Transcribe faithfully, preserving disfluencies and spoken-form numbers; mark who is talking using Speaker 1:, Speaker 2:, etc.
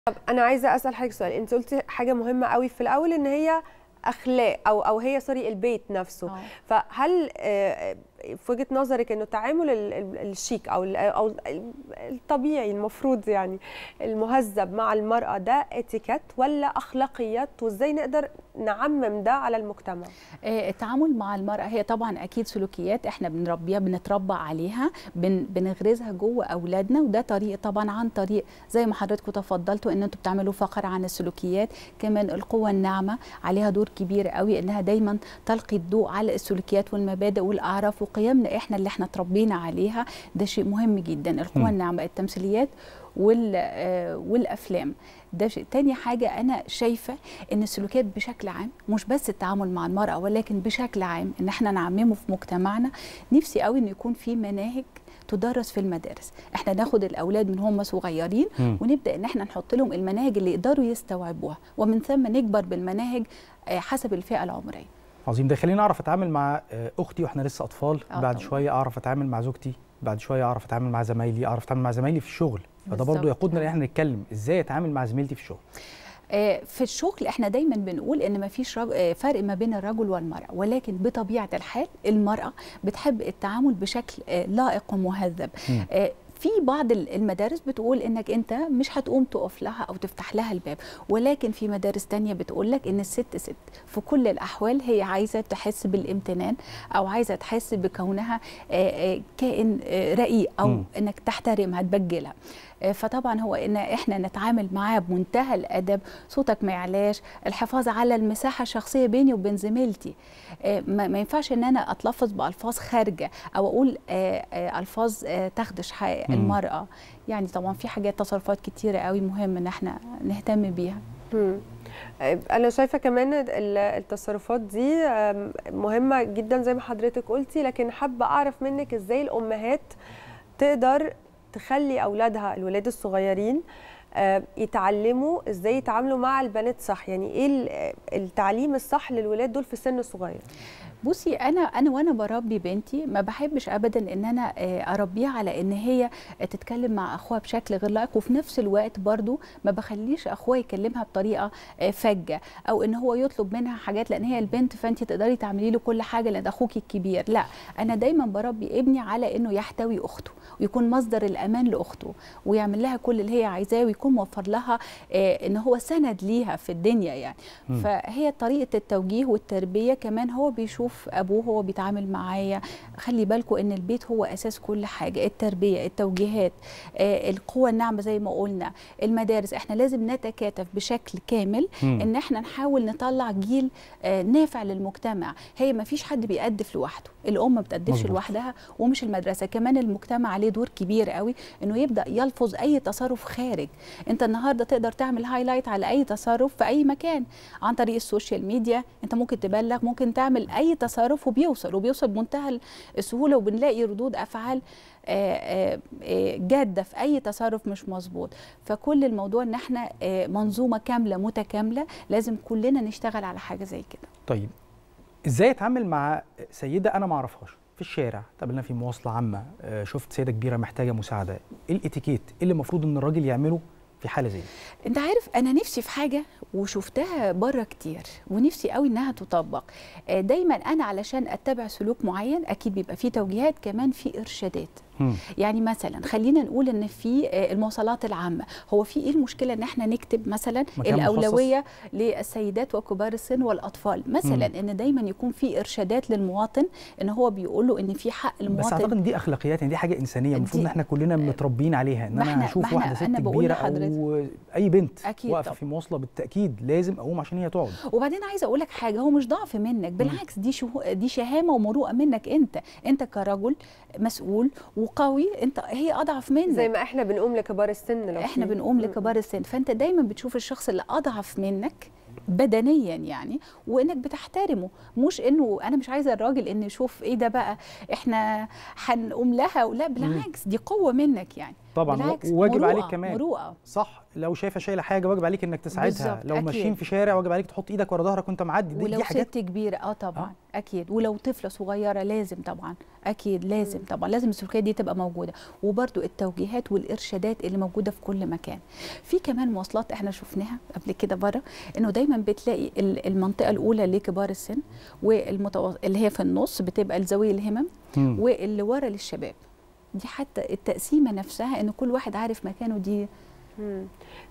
Speaker 1: طب أنا عايزة أسأل حضرتك سؤال، أنتِ قلتِ حاجة مهمة أوي في الأول إن هي أخلاق أو أو هي سوري البيت نفسه،
Speaker 2: أوه.
Speaker 1: فهل آآ في وجهة نظرِك إنه التعامل ال ال الشيك أو ال أو الطبيعي المفروض يعني المهذب مع المرأة ده اتيكيت والّا أخلاقيات وإزاي نقدر نعمم ده على المجتمع؟
Speaker 2: آآ التعامل مع المرأة هي طبعًا أكيد سلوكيات إحنا بنربيها بنتربى عليها، بن بنغرزها جوه أولادنا، وده طريق طبعًا عن طريق زي ما حضراتكم تفضلتوا إن أنتم بتعملوا فقرة عن السلوكيات، كمان القوة الناعمة عليها دور كبير أوي إنها دايمًا تلقي الضوء على السلوكيات والمبادئ والأعراف وقيمنا إحنا اللي إحنا اتربينا عليها، ده شيء مهم جدًا، القوة الناعمة التمثيليات وال آه والافلام ده شيء. تاني حاجه انا شايفه ان السلوكيات بشكل عام مش بس التعامل مع المراه ولكن بشكل عام ان احنا نعممه في مجتمعنا. نفسي قوي ان يكون في مناهج تدرس في المدارس، احنا ناخد الاولاد من هم صغيرين م. ونبدا ان احنا نحط لهم المناهج اللي يقدروا يستوعبوها ومن ثم نكبر بالمناهج حسب الفئه العمريه.
Speaker 3: عظيم. ده خليني اعرف اتعامل مع اختي واحنا لسه اطفال، بعد طبعا. شويه اعرف اتعامل مع زوجتي، بعد شويه اعرف اتعامل مع زمايلي، اعرف اتعامل مع زمايلي في الشغل، فده برضو يقودنا ان احنا نتكلم ازاي اتعامل مع زميلتي في الشغل.
Speaker 2: في الشغل احنا دايما بنقول ان ما فيش فرق ما بين الرجل والمرأة، ولكن بطبيعة الحال المرأة بتحب التعامل بشكل لائق ومهذب. في بعض المدارس بتقول انك انت مش هتقوم تقف لها او تفتح لها الباب، ولكن في مدارس تانية بتقول لك ان الست ست في كل الاحوال هي عايزه تحس بالامتنان او عايزه تحس بكونها كائن رقيق او م. انك تحترمها تبجلها. فطبعا هو ان احنا نتعامل معاه بمنتهى الادب، صوتك ما يعلاش، الحفاظ على المساحه الشخصيه بيني وبين زميلتي. ما ينفعش ان انا اتلفظ بالفاظ خارجه او اقول الفاظ تخدش حق المراه. يعني طبعا في حاجات تصرفات كتيره قوي مهم ان احنا نهتم بيها.
Speaker 1: أنا شايفة كمان التصرفات دي مهمة جدا زي ما حضرتك قلتي، لكن حابة أعرف منك إزاي الأمهات تقدر تخلي أولادها الولاد الصغيرين يتعلموا إزاي يتعاملوا مع البنات صح، يعني إيه التعليم الصح للولاد دول في سن صغير؟
Speaker 2: بصي انا انا وانا بربي بنتي ما بحبش ابدا ان انا اربيها على ان هي تتكلم مع اخوها بشكل غير لائق، وفي نفس الوقت برضو ما بخليش اخوها يكلمها بطريقه فجه او ان هو يطلب منها حاجات لان هي البنت فانت تقدري تعملي له كل حاجه لان اخوك الكبير. لا، انا دايما بربي ابني على انه يحتوي اخته ويكون مصدر الامان لاخته ويعمل لها كل اللي هي عايزاه ويكون موفر لها ان هو سند ليها في الدنيا يعني. م. فهي طريقه التوجيه والتربيه كمان هو بيشوف ابوه هو بيتعامل معايا. خلي بالكم ان البيت هو اساس كل حاجه، التربيه، التوجيهات، آه، القوه الناعمه زي ما قلنا، المدارس. احنا لازم نتكاتف بشكل كامل م. ان احنا نحاول نطلع جيل آه نافع للمجتمع. هي ما فيش حد بيقدف لوحده، الام ما بتقدفش لوحدها ومش المدرسه، كمان المجتمع عليه دور كبير قوي انه يبدا يلفظ اي تصرف خارج. انت النهارده تقدر تعمل هايلايت على اي تصرف في اي مكان عن طريق السوشيال ميديا، انت ممكن تبلغ، ممكن تعمل اي تصرف وبيوصل وبيوصل بمنتهى السهوله وبنلاقي ردود افعال جاده في اي تصرف مش مظبوط. فكل الموضوع ان احنا منظومه كامله متكامله لازم كلنا نشتغل على حاجه زي كده.
Speaker 3: طيب ازاي اتعامل مع سيده انا ما اعرفهاش في الشارع، قابلنا في مواصله عامه، شفت سيده كبيره محتاجه مساعده، ايه الاتيكيت ايه اللي المفروض ان الراجل يعمله في حاله زي دي؟
Speaker 2: انت عارف انا نفسي في حاجه وشفتها بره كتير ونفسي قوي انها تطبق. دايما انا علشان اتبع سلوك معين اكيد بيبقى فيه توجيهات، كمان في ارشادات. م. يعني مثلا خلينا نقول ان في المواصلات العامه، هو في ايه المشكله ان احنا نكتب مثلا الاولويه مخصص للسيدات وكبار السن والاطفال مثلا، م. ان دايما يكون في ارشادات للمواطن ان هو بيقول له ان في حق المواطن.
Speaker 3: بس اعتقد ان دي اخلاقيات، يعني دي حاجه انسانيه المفروض ان احنا كلنا متربيين عليها، ان انا هشوف واحده ست كبيره او اي بنت واقفه في مواصله بالتاكيد لازم اقوم عشان هي تقعد.
Speaker 2: وبعدين عايزه اقول لك حاجه، هو مش ضعف منك، بالعكس دي شو دي شهامه ومروءه منك. انت انت كرجل مسؤول وقوي، انت هي اضعف منك
Speaker 1: زي ما احنا بنقوم لكبار السن. لو
Speaker 2: احنا بنقوم لكبار السن، فانت دايما بتشوف الشخص اللي اضعف منك بدنيا يعني وانك بتحترمه، مش انه انا مش عايزه الراجل ان يشوف ايه ده بقى احنا هنقوم لها، ولا بالعكس دي قوه منك يعني.
Speaker 3: طبعا، وواجب عليك كمان
Speaker 2: مروءة.
Speaker 3: صح، لو شايفه شايله حاجه واجب عليك انك تساعدها، لو
Speaker 2: أكيد.
Speaker 3: ماشيين في شارع واجب عليك تحط ايدك ورا ظهرك وانت معدي. دي
Speaker 2: ولو
Speaker 3: دي حاجات
Speaker 2: ست كبيره اه طبعا
Speaker 3: آه.
Speaker 2: اكيد، ولو طفله صغيره لازم طبعا اكيد لازم طبعا لازم السلوكيه دي تبقى موجوده، وبرده التوجيهات والارشادات اللي موجوده في كل مكان. في كمان مواصلات احنا شفناها قبل كده بره، انه دايما بتلاقي المنطقه الاولى لكبار السن، والمتو... اللي هي في النص بتبقى لذوي الهمم، واللي ورا للشباب. دي حتى التقسيمه نفسها ان كل واحد عارف مكانه دي.
Speaker 1: مم.